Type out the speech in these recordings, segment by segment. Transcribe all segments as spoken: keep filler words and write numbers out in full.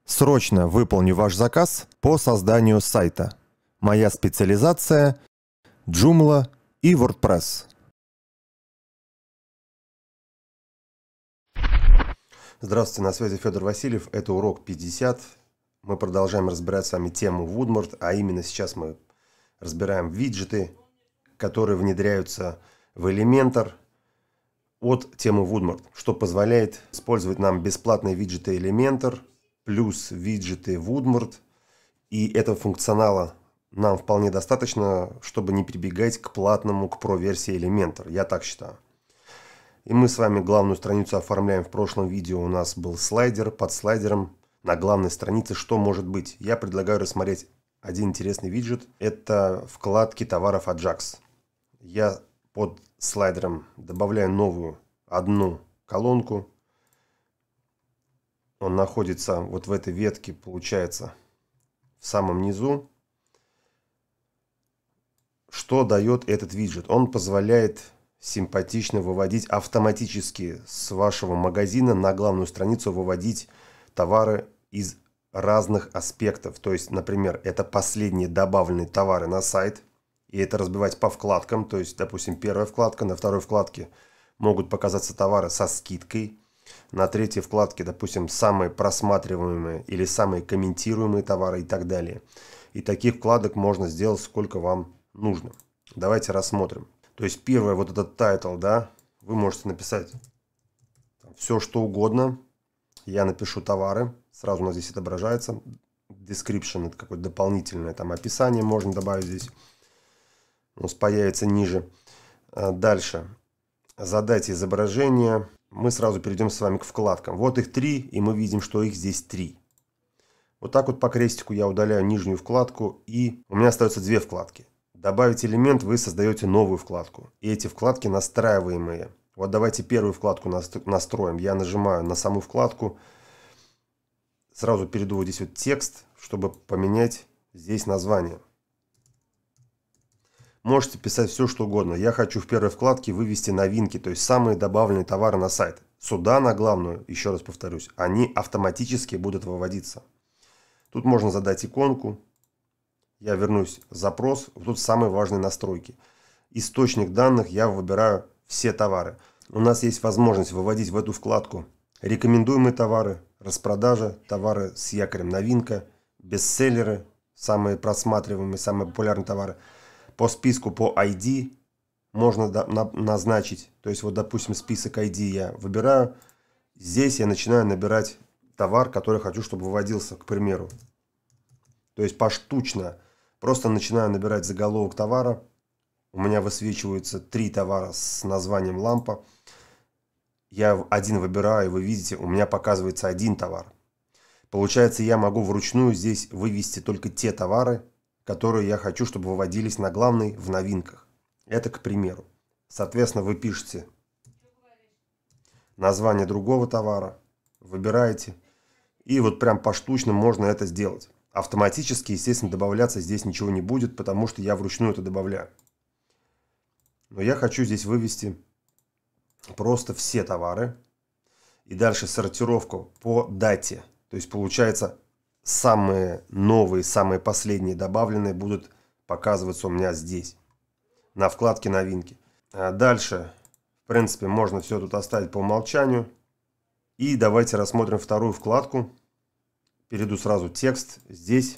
Срочно выполню ваш заказ по созданию сайта. Моя специализация – Joomla и WordPress. Здравствуйте, на связи Федор Васильев. Это урок пятьдесят. Мы продолжаем разбирать с вами тему Woodmart, а именно сейчас мы разбираем виджеты, которые внедряются в Elementor от темы Woodmart, что позволяет использовать нам бесплатные виджеты Elementor плюс виджеты Woodmart, и этого функционала нам вполне достаточно, чтобы не прибегать к платному, к Pro-версии Elementor, я так считаю. И мы с вами главную страницу оформляем. В прошлом видео у нас был слайдер, под слайдером на главной странице что может быть. Я предлагаю рассмотреть один интересный виджет, это вкладки товаров Ajax. Я под слайдером добавляю новую одну колонку. Он находится вот в этой ветке, получается, в самом низу. Что дает этот виджет? Он позволяет симпатично выводить автоматически с вашего магазина на главную страницу, выводить товары из разных аспектов. То есть, например, это последние добавленные товары на сайт. И это разбивать по вкладкам. То есть, допустим, первая вкладка, на второй вкладке могут показаться товары со скидкой. На третьей вкладке, допустим, самые просматриваемые или самые комментируемые товары и так далее. И таких вкладок можно сделать сколько вам нужно. Давайте рассмотрим. То есть первое, вот этот title, да, вы можете написать все что угодно. Я напишу товары, сразу у нас здесь отображается. Description, это какое-то дополнительное там описание можно добавить здесь. У нас появится ниже. Дальше. Задайте изображение. Мы сразу перейдем с вами к вкладкам. Вот их три, и мы видим, что их здесь три. Вот так вот по крестику я удаляю нижнюю вкладку, и у меня остается две вкладки. Добавить элемент, вы создаете новую вкладку. И эти вкладки настраиваемые. Вот давайте первую вкладку настроим. Я нажимаю на саму вкладку. Сразу перейду вот здесь вот текст, чтобы поменять здесь название. Можете писать все, что угодно. Я хочу в первой вкладке вывести новинки, то есть самые добавленные товары на сайт. Сюда, на главную, еще раз повторюсь, они автоматически будут выводиться. Тут можно задать иконку. Я вернусь в запрос. Тут самые важные настройки. Источник данных я выбираю все товары. У нас есть возможность выводить в эту вкладку рекомендуемые товары, распродажа, товары с якорем новинка, бестселлеры, самые просматриваемые, самые популярные товары. По списку по ай ди можно назначить. То есть, вот, допустим, список ай ди я выбираю. Здесь я начинаю набирать товар, который хочу, чтобы выводился, к примеру. То есть, поштучно. Просто начинаю набирать заголовок товара. У меня высвечиваются три товара с названием лампа. Я один выбираю, и вы видите, у меня показывается один товар. Получается, я могу вручную здесь вывести только те товары, которые я хочу, чтобы выводились на главной в новинках. Это к примеру. Соответственно, вы пишете название другого товара, выбираете, и вот прям поштучно можно это сделать. Автоматически, естественно, добавляться здесь ничего не будет, потому что я вручную это добавляю. Но я хочу здесь вывести просто все товары. И дальше сортировку по дате. То есть получается, самые новые, самые последние добавленные будут показываться у меня здесь, на вкладке новинки. А дальше, в принципе, можно все тут оставить по умолчанию. И давайте рассмотрим вторую вкладку. Перейду сразу текст. Здесь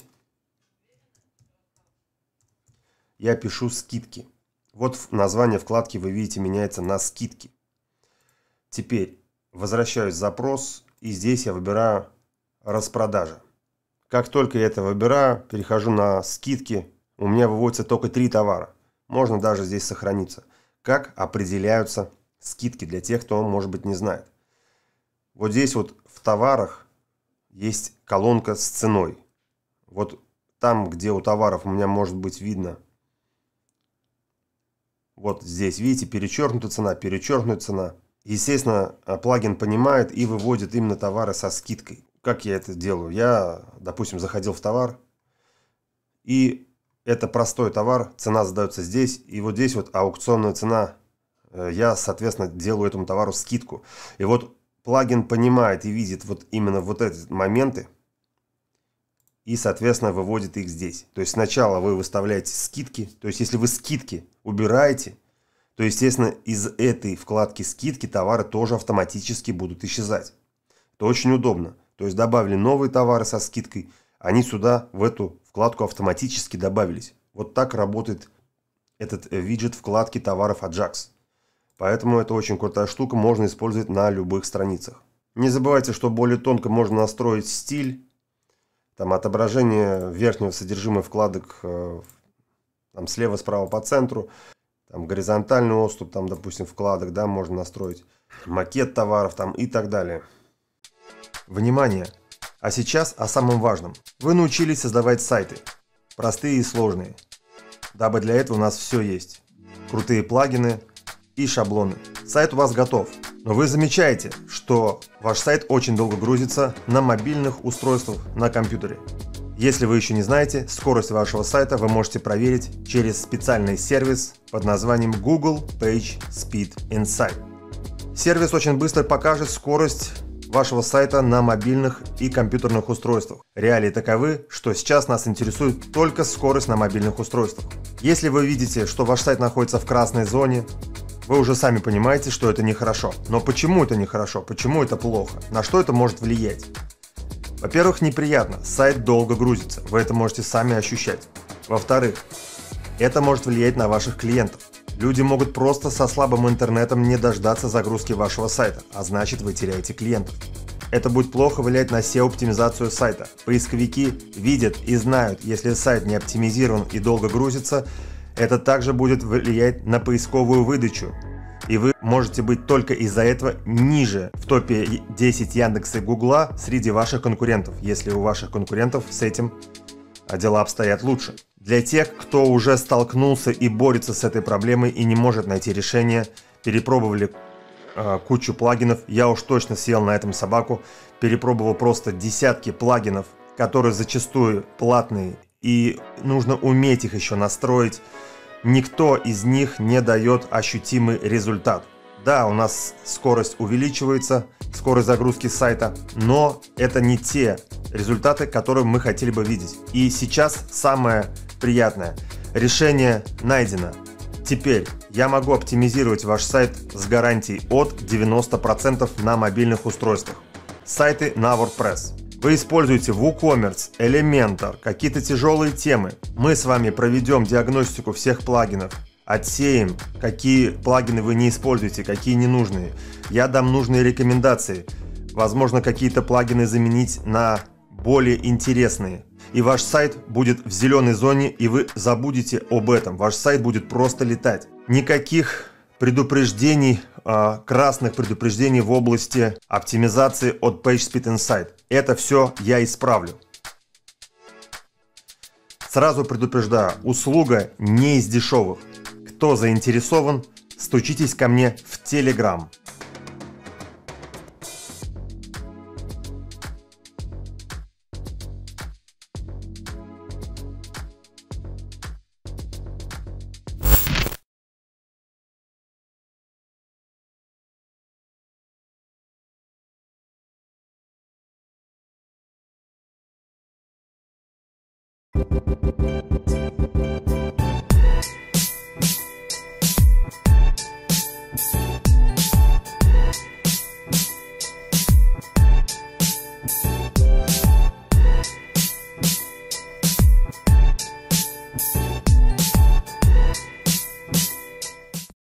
я пишу скидки. Вот название вкладки, вы видите, меняется на скидки. Теперь возвращаюсь в запрос, и здесь я выбираю распродажа. Как только я это выбираю, перехожу на скидки, у меня выводится только три товара. Можно даже здесь сохраниться. Как определяются скидки для тех, кто, может быть, не знает. Вот здесь вот в товарах есть колонка с ценой. Вот там, где у товаров у меня может быть видно. Вот здесь, видите, перечеркнута цена, перечеркнута цена. Естественно, плагин понимает и выводит именно товары со скидкой. Как я это делаю? Я, допустим, заходил в товар, и это простой товар, цена задается здесь, и вот здесь вот аукционная цена. Я, соответственно, делаю этому товару скидку. И вот плагин понимает и видит вот именно вот эти моменты, и, соответственно, выводит их здесь. То есть сначала вы выставляете скидки, то есть если вы скидки убираете, то, естественно, из этой вкладки скидки товары тоже автоматически будут исчезать. Это очень удобно. То есть добавили новые товары со скидкой, они сюда, в эту вкладку автоматически добавились. Вот так работает этот виджет вкладки товаров Ajax. Поэтому это очень крутая штука, можно использовать на любых страницах. Не забывайте, что более тонко можно настроить стиль. Там отображение верхнего содержимого вкладок э, там слева, справа по центру. Там горизонтальный отступ, там, допустим, вкладок, да, можно настроить. Макет товаров там и так далее. Внимание! А сейчас о самом важном. Вы научились создавать сайты. Простые и сложные. Дабы для этого у нас все есть. Крутые плагины и шаблоны. Сайт у вас готов. Но вы замечаете, что ваш сайт очень долго грузится на мобильных устройствах на компьютере. Если вы еще не знаете, скорость вашего сайта вы можете проверить через специальный сервис под названием Google Page Speed Insight. Сервис очень быстро покажет скорость вашего сайта на мобильных и компьютерных устройствах. Реалии таковы, что сейчас нас интересует только скорость на мобильных устройствах. Если вы видите, что ваш сайт находится в красной зоне, вы уже сами понимаете, что это нехорошо. Но почему это нехорошо? Почему это плохо? На что это может влиять? Во-первых, неприятно. Сайт долго грузится. Вы это можете сами ощущать. Во-вторых, это может влиять на ваших клиентов. Люди могут просто со слабым интернетом не дождаться загрузки вашего сайта, а значит, вы теряете клиентов. Это будет плохо влиять на сео-оптимизацию сайта. Поисковики видят и знают, если сайт не оптимизирован и долго грузится, это также будет влиять на поисковую выдачу. И вы можете быть только из-за этого ниже в топе десять Яндекса и Гугла среди ваших конкурентов, если у ваших конкурентов с этим дела обстоят лучше. Для тех, кто уже столкнулся и борется с этой проблемой и не может найти решение, перепробовали э, кучу плагинов, я уж точно съел на этом собаку, перепробовал просто десятки плагинов, которые зачастую платные, и нужно уметь их еще настроить. Никто из них не дает ощутимый результат. Да, у нас скорость увеличивается, скорость загрузки сайта, но это не те результаты, которые мы хотели бы видеть. И сейчас самое приятное. Решение найдено. Теперь я могу оптимизировать ваш сайт с гарантией от девяноста процентов на мобильных устройствах. Сайты на WordPress. Вы используете WooCommerce, Elementor, какие-то тяжелые темы. Мы с вами проведем диагностику всех плагинов. Отсеем, какие плагины вы не используете, какие ненужные. Я дам нужные рекомендации. Возможно, какие-то плагины заменить на более интересные. И ваш сайт будет в зеленой зоне, и вы забудете об этом. Ваш сайт будет просто летать. Никаких предупреждений, красных предупреждений в области оптимизации от PageSpeed Insight. Это все я исправлю. Сразу предупреждаю, услуга не из дешевых. Кто заинтересован, стучитесь ко мне в Telegram.